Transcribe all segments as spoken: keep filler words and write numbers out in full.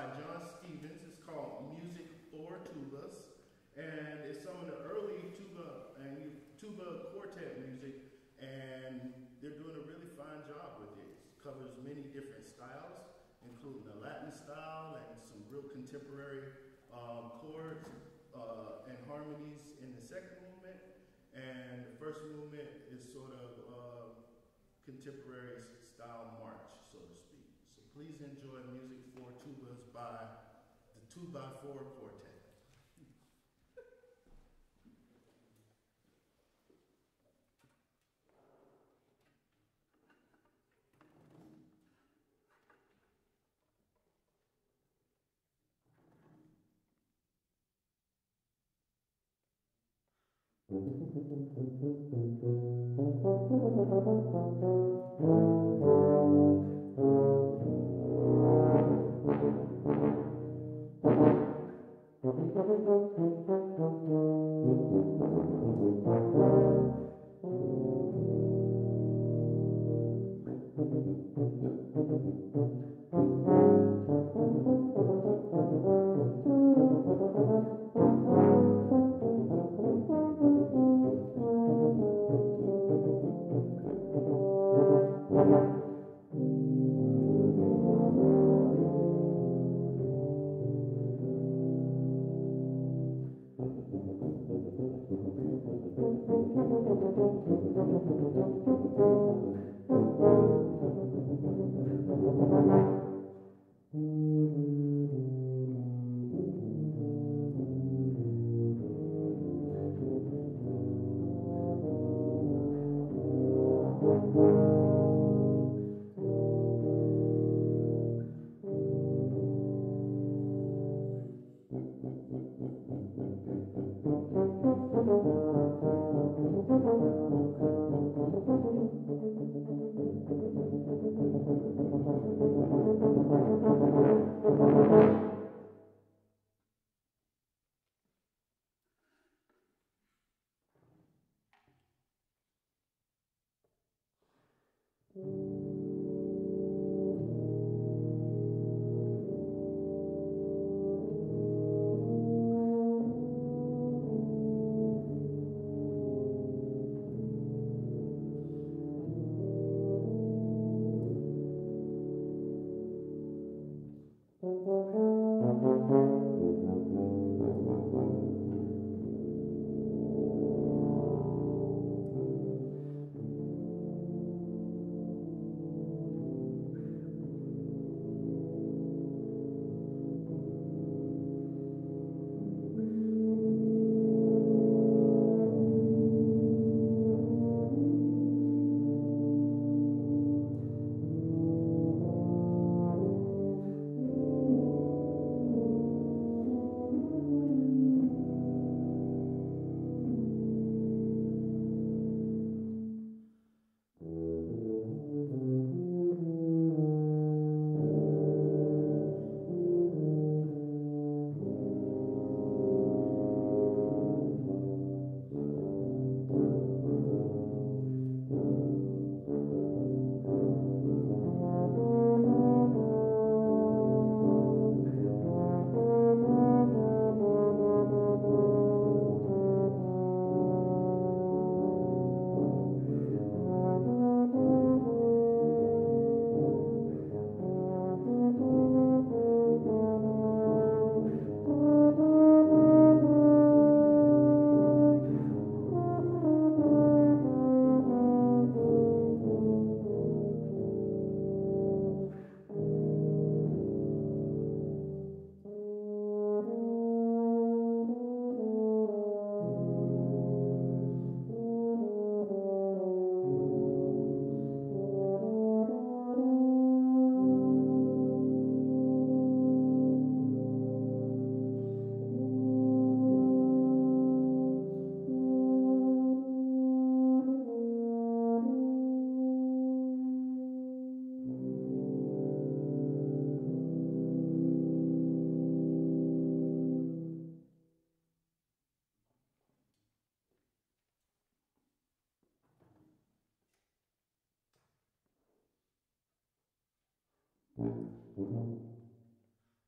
John Stevens. It's called Music for Tubas, and it's some of the early tuba and tuba quartet music, and they're doing a really fine job with it. It covers many different styles, including the Latin style and some real contemporary um, chords uh, and harmonies in the second movement, and the first movement is sort of uh, contemporary style march, so to speak. So please enjoy Music for Tubas by the two by four Quartet.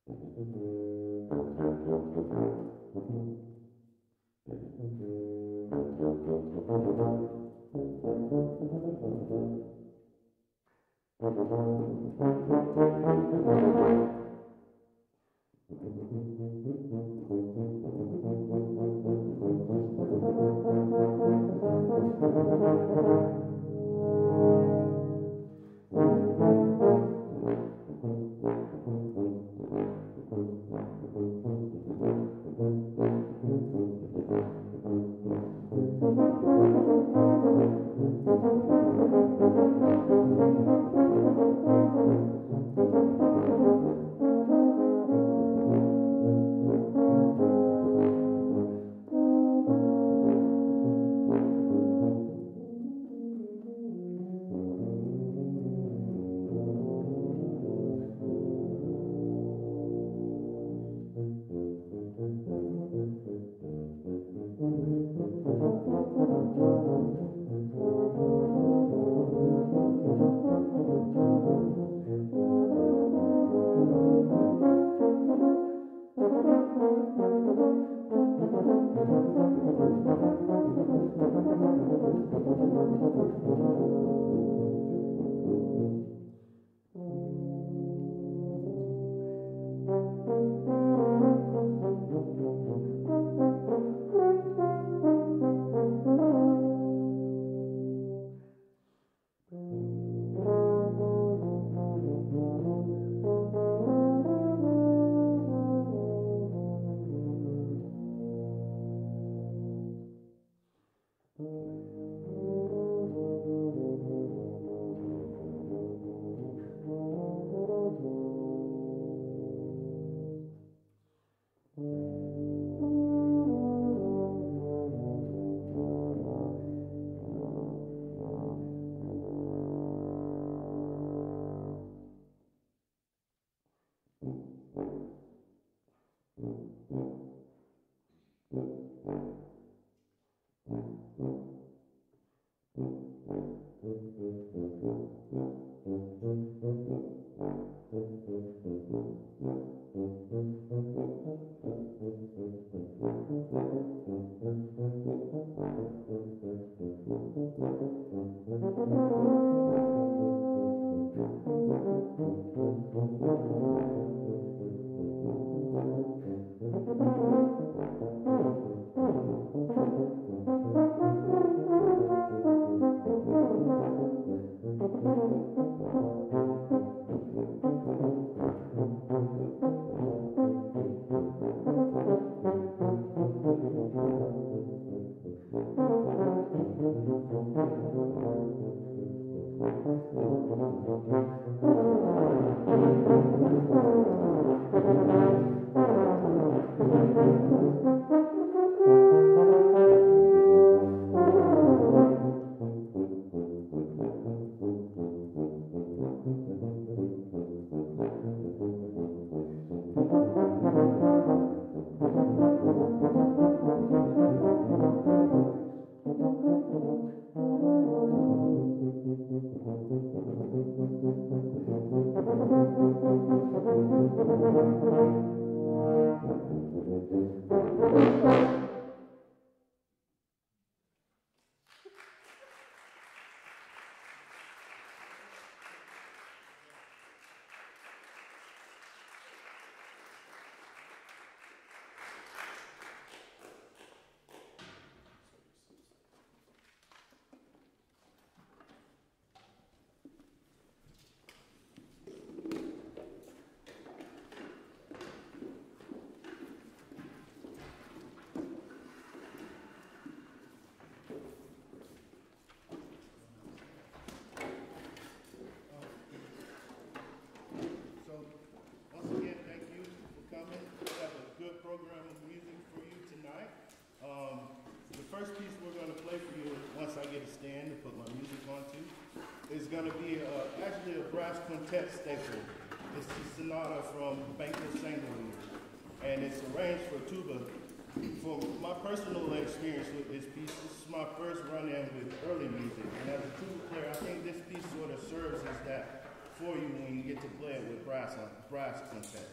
First piece we're going to play for you, once I get a stand to put my music onto, is going to be uh, actually a brass quintet staple. It's the sonata from Banquo's Singlery, and it's arranged for tuba. For my personal experience with this piece, this is my first run-in with early music, and as a tuba player, I think this piece sort of serves as that for you when you get to play it with brass, brass quintet.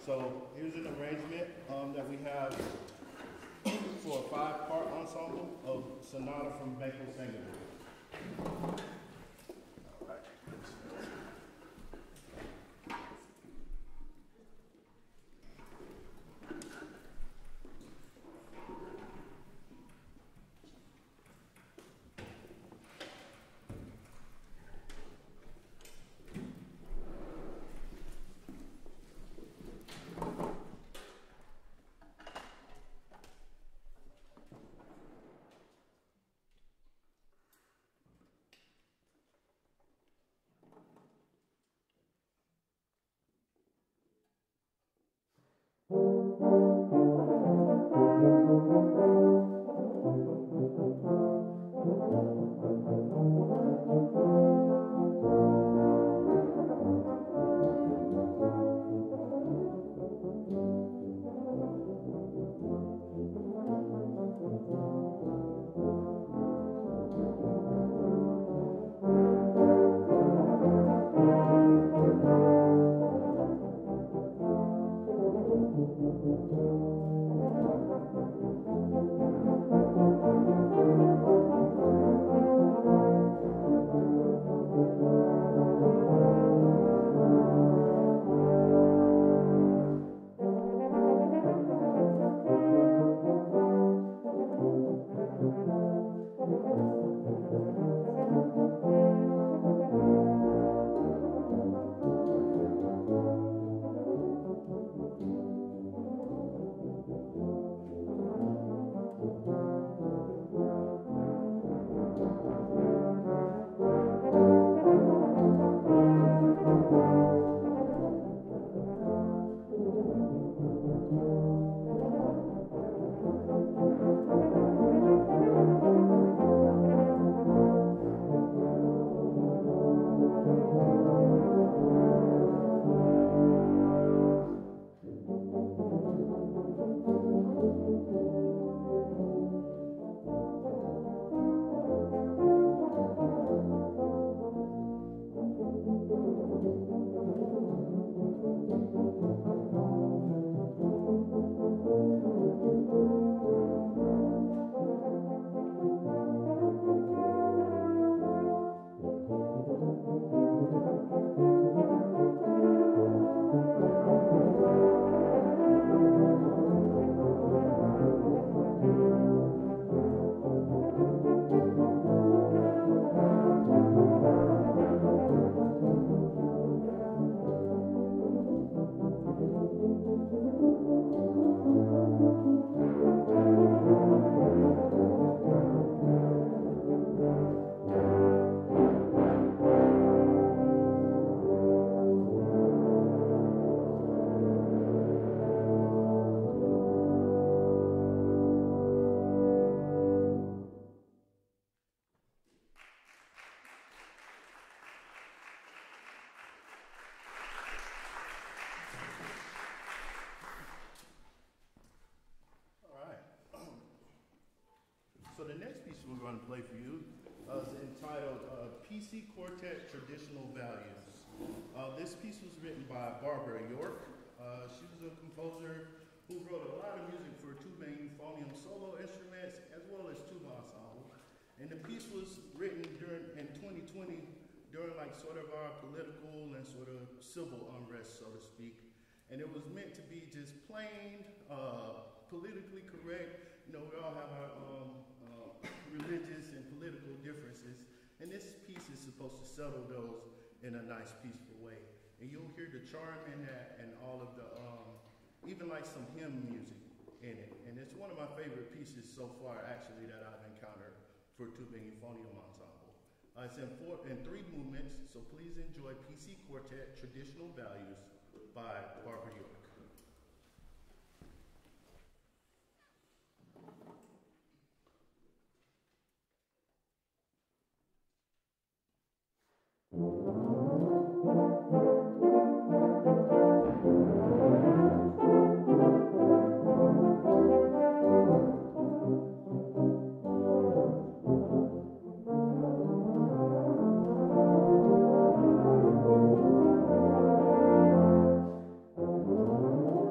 So here's an arrangement um, that we have for a five-part ensemble of Sonata from Banco Singing. So the next piece we're going to play for you uh, is entitled uh, P C Quartet Traditional Values. Uh, this piece was written by Barbara York. Uh, she was a composer who wrote a lot of music for Tuba-Euphonium solo instruments as well as tuba ensemble. And the piece was written during in twenty twenty during like sort of our political and sort of civil unrest, so to speak. And it was meant to be just plain, uh, politically correct. You know, we all have our um, uh, religious and political differences, and this piece is supposed to settle those in a nice, peaceful way. And you'll hear the charm in that and all of the, um, even like some hymn music in it. And it's one of my favorite pieces so far, actually, that I've encountered for Tuba-Euphonium Ensemble. Uh, it's in, four, in three movements, so please enjoy P C Quartet Traditional Values by Barbara York. Thank you.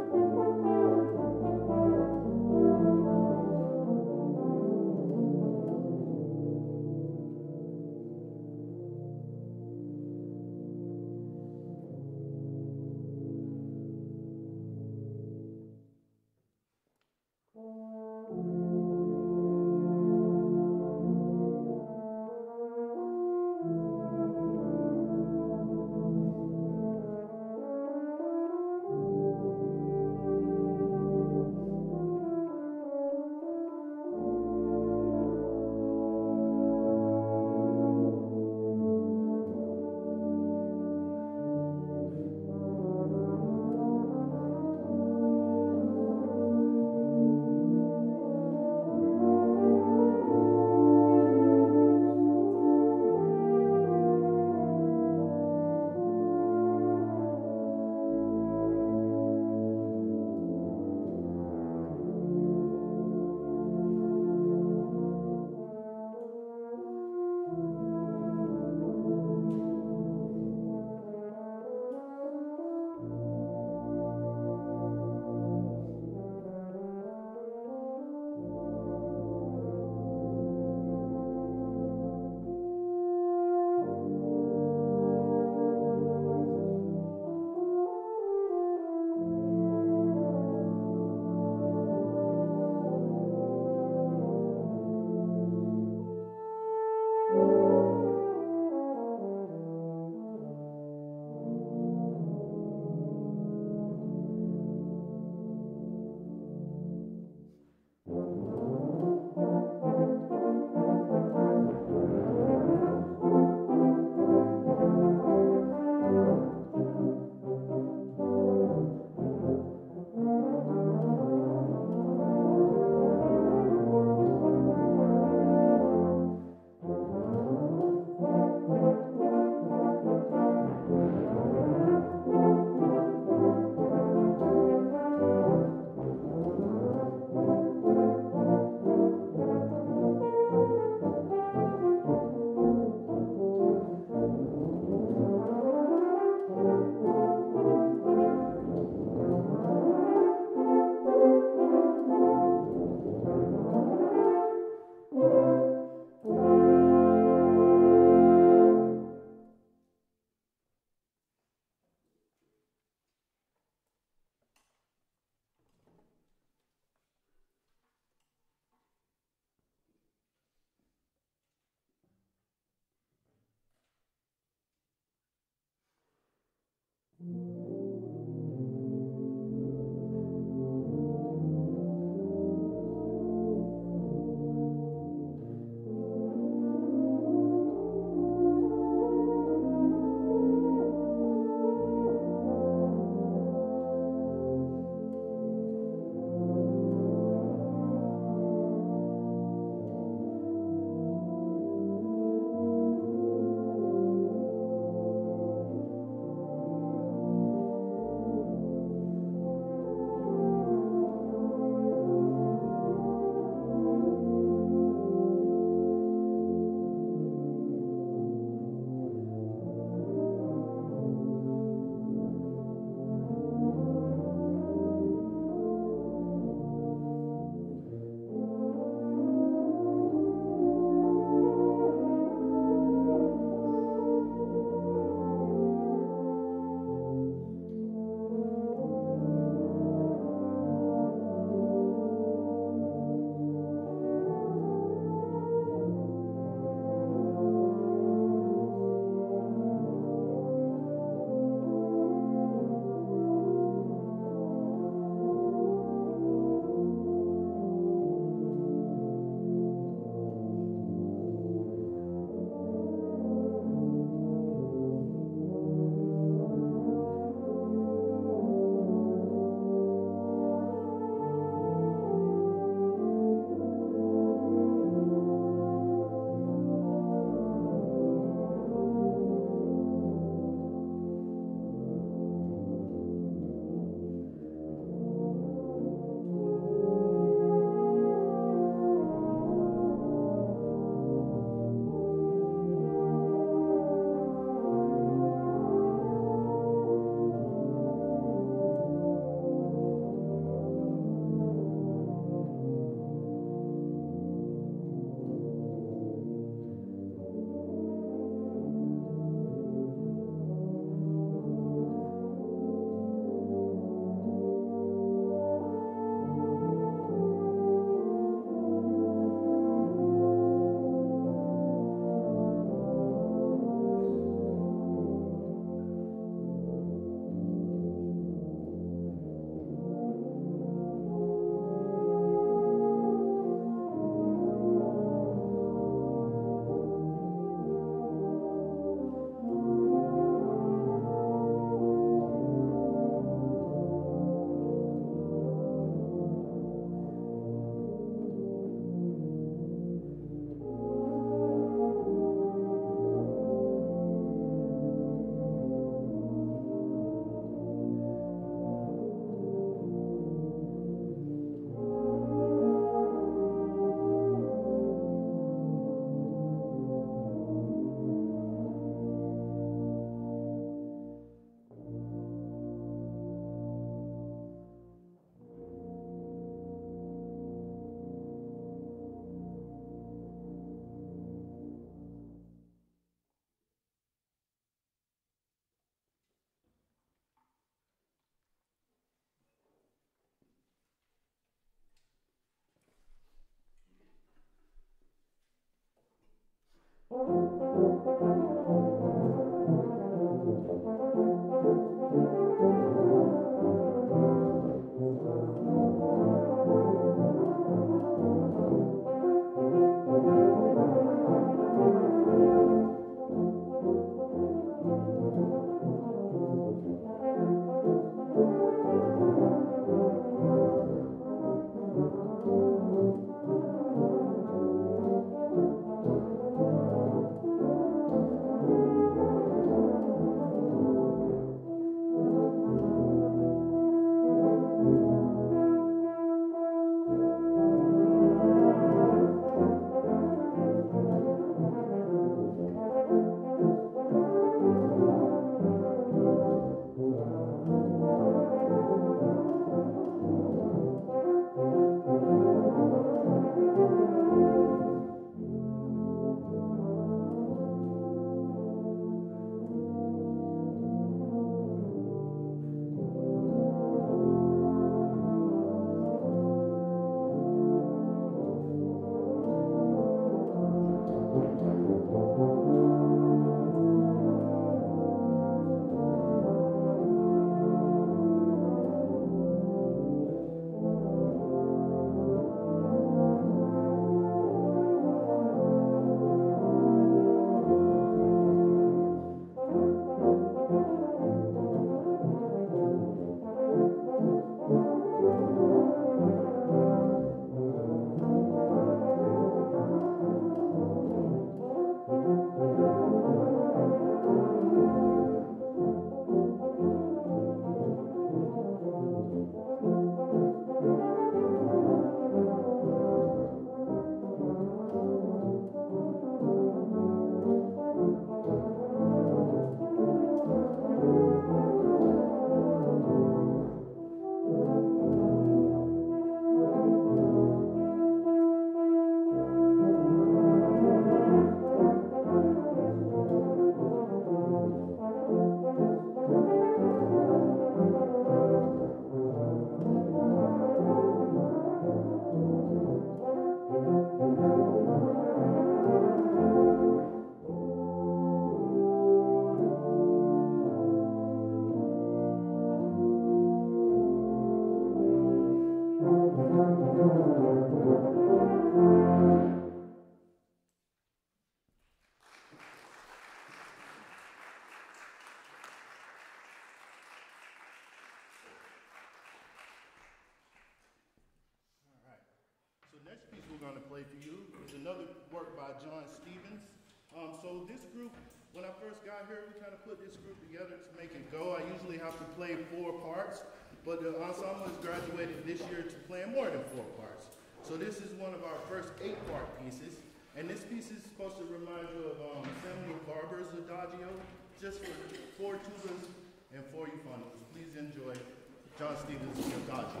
Next piece we're going to play for you is another work by John Stevens. Um, so this group, when I first got here, we kind of put this group together to make it go. I usually have to play four parts, but the ensemble has graduated this year to playing more than four parts. So this is one of our first eight-part pieces, and this piece is supposed to remind you of um, Samuel Barber's Adagio, just for four tubas and four euphoniums. Please enjoy John Stevens' Adagio.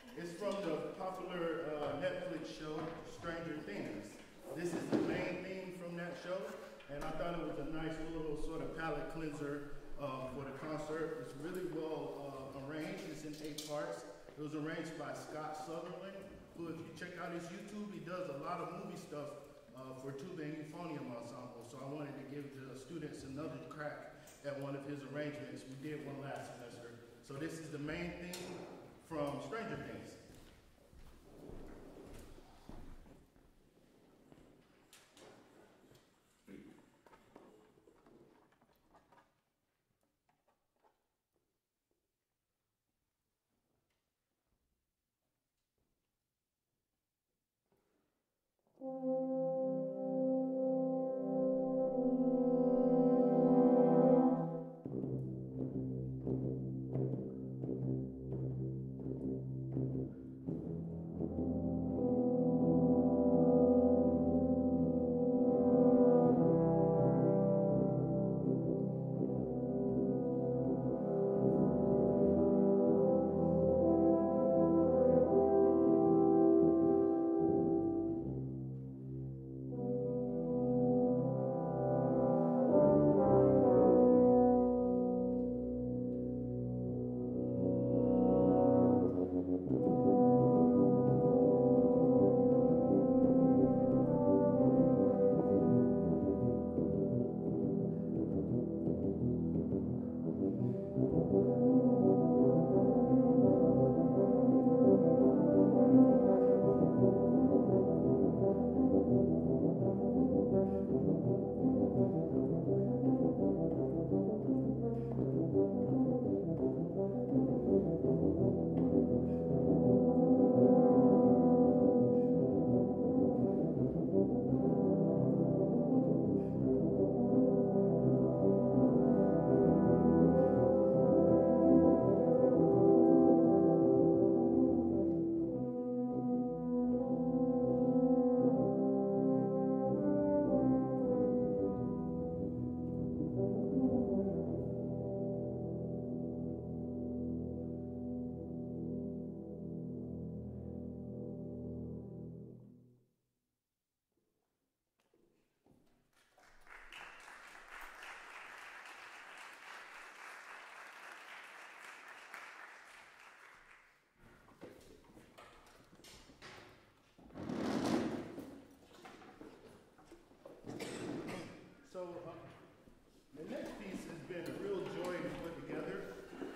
It's from the popular uh, Netflix show, Stranger Things. This is the main theme from that show, and I thought it was a nice little sort of palate cleanser uh, for the concert. It's really well uh, arranged. It's in eight parts. It was arranged by Scott Sutherland, who, if you check out his YouTube, he does a lot of movie stuff uh, for Tuba-Euphonium Ensemble. So I wanted to give the students another crack at one of his arrangements. We did one last semester. So this is the main theme from Stranger Things. So uh, the next piece has been a real joy to put together.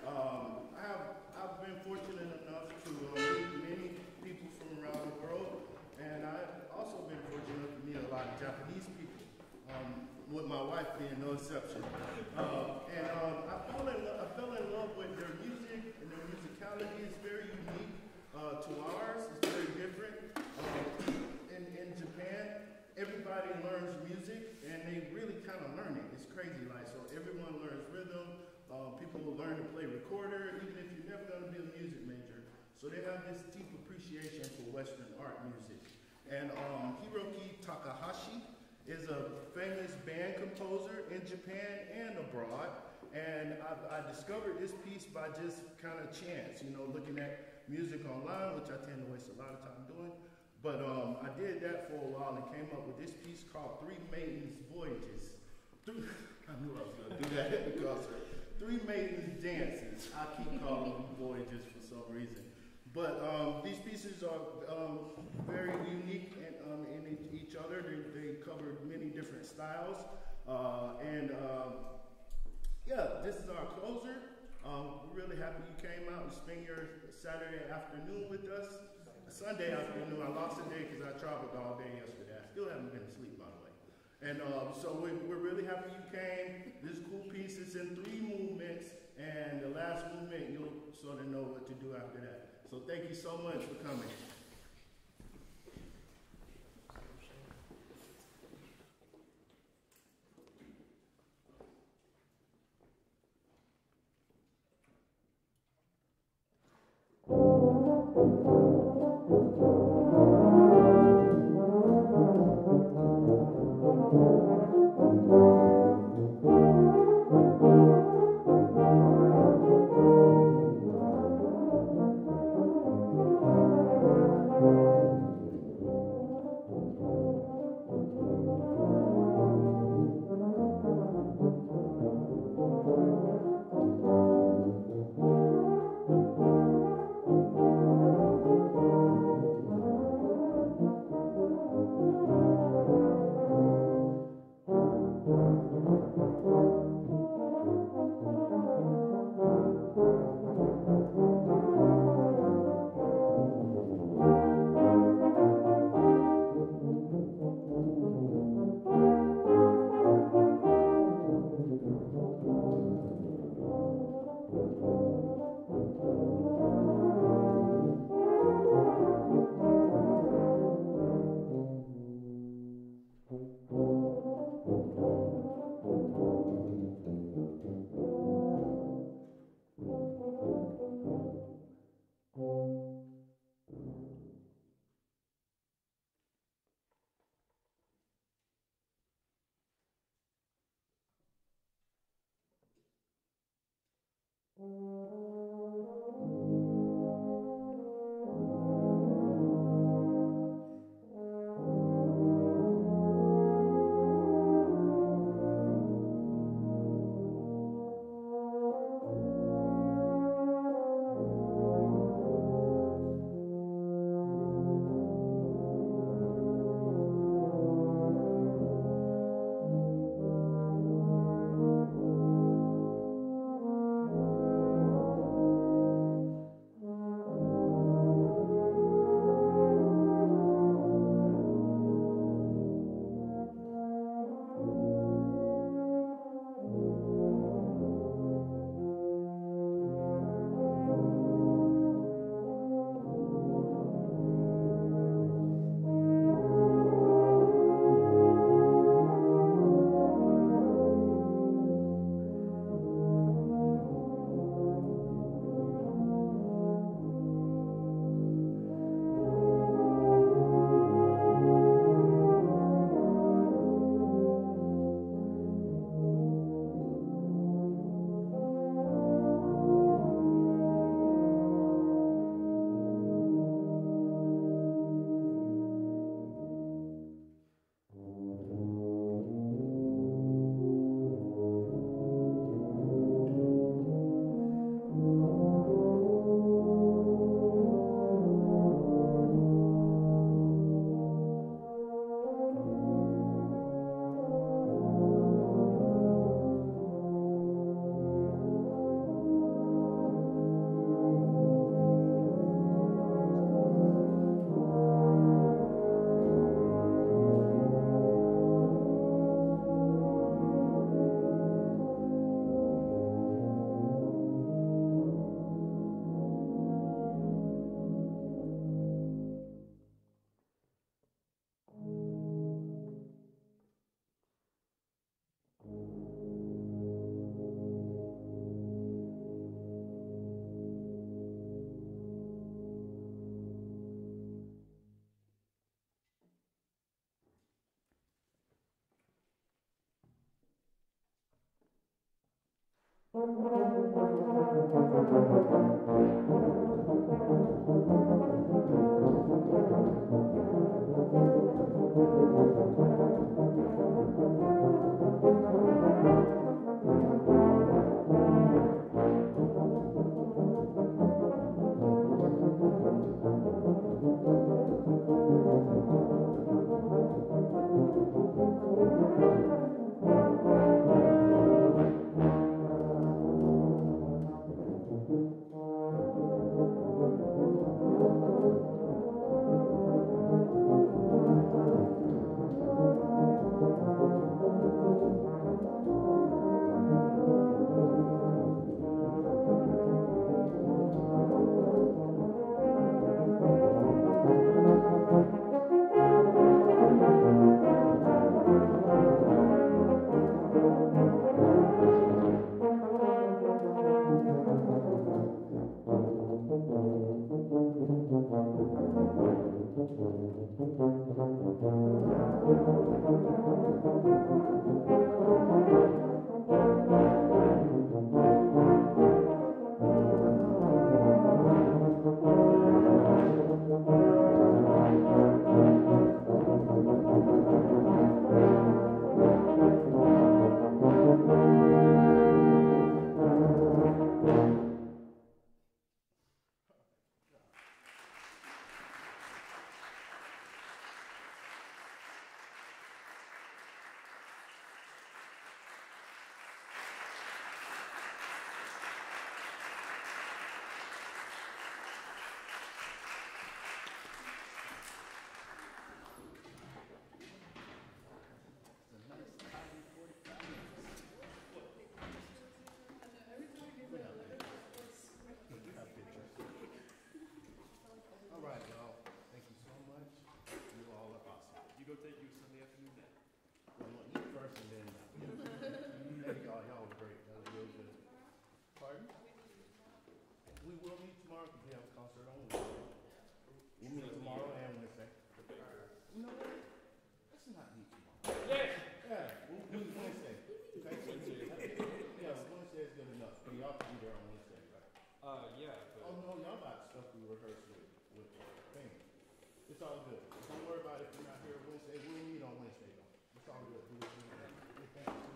Um, I have, I've been fortunate enough to uh, meet many people from around the world, and I've also been fortunate enough to meet a lot of Japanese people, um, with my wife being no exception. Uh, and um, I, fell in, I fell in love with their music, and their musicality is very unique uh, to ours. It's very different. Uh, in, in Japan, everybody learns music, and they really kind of learn it. It's crazy, like, so everyone learns rhythm. Uh, people will learn to play recorder, even if you're never going to be a music major. So they have this deep appreciation for Western art music. And um, Hiroki Takahashi is a famous band composer in Japan and abroad. And I, I discovered this piece by just kind of chance, you know, looking at music online, which I tend to waste a lot of time doing. But um, I did that for a while and came up with this piece called Three Maidens Voyages. Three, I knew I was going to do that because Three Maidens Dances. I keep calling them voyages for some reason. But um, these pieces are um, very unique in, um, in each other. They, they cover many different styles. Uh, and um, yeah, this is our closer. Um, we're really happy you came out and spent your Saturday afternoon with us. Sunday afternoon, I lost a day because I traveled all day yesterday. I still haven't been asleep, by the way. And um, so we, we're really happy you came. This cool piece is in three movements, and the last movement, you'll sort of know what to do after that. So thank you so much for coming. Thank you. Yeah, Wednesday is good enough. Y'all can be there on Wednesday. know about stuff we rehearse with, with things. It's all good. Don't worry about it if you're not here Wednesday. We'll meet on Wednesday though. It's all good. Do what you want.